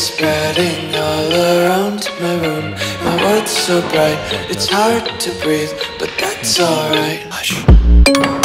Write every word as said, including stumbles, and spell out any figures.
spreading all around my room. My world's so bright, it's hard to breathe, but that's alright. Hush.